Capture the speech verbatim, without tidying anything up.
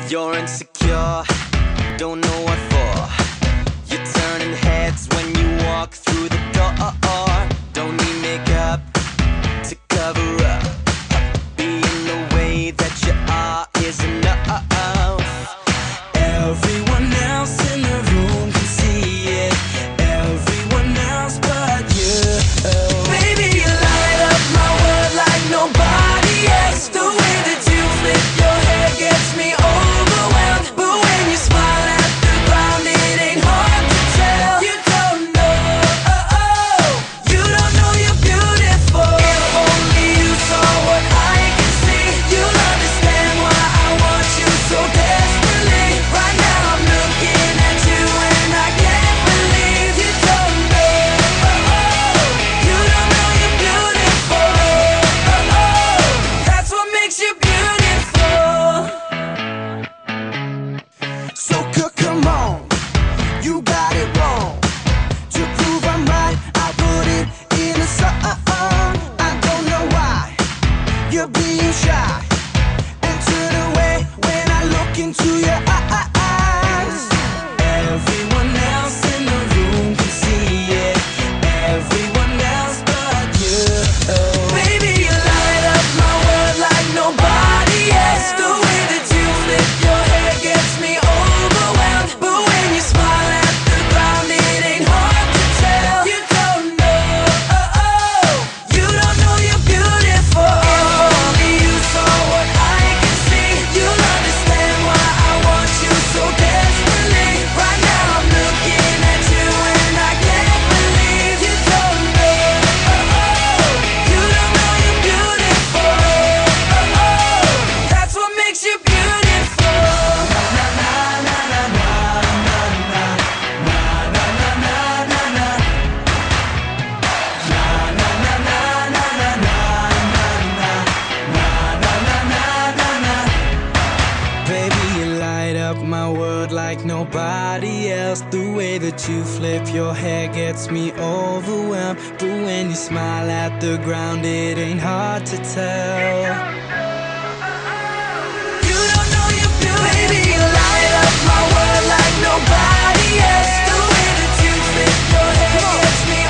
You're insecure, don't know what for. You're turning heads when you walk through the door. Don't need makeup to cover up. Being the way that you are is enough. Everyone else in the room can see it. Everyone else but you. Baby, you light up my world like nobody else. The way that you flip your hair gets me overwhelmed. But when you smile at the ground, it ain't hard to tell. You don't know, oh, oh, you don't know you're beautiful. If only you saw what I can see, you'll understand why I want you so desperately. Right now I'm looking at you and I can't believe you don't know, oh, oh, you don't know you're beautiful, oh, oh, that's what makes you beautiful. So c- come on, you got it wrong. To prove I'm right, I put it in a song. I don't know why you're being shy and turn away when I look into your eyes. Everyone else in the room can see it. Everyone else but you. Baby, you light up my world like nobody else. The way that you flip your hair gets me overwhelmed. But when you smile at the ground, it ain't hard to tell. You don't know, oh, oh, you don't know you're beautiful. If only you saw what I can see, you'll understand why I want you so desperately. Right now I'm looking at you and I can't believe you don't know, oh, oh, you don't know you're beautiful, oh, oh, that's what makes you beautiful. Baby, you light up my world like nobody else. The way that you flip your hair gets me overwhelmed. But when you smile at the ground, it ain't hard to tell. You don't know you're beautiful. Baby, you light up my world like nobody else. The way that you flip your hair gets me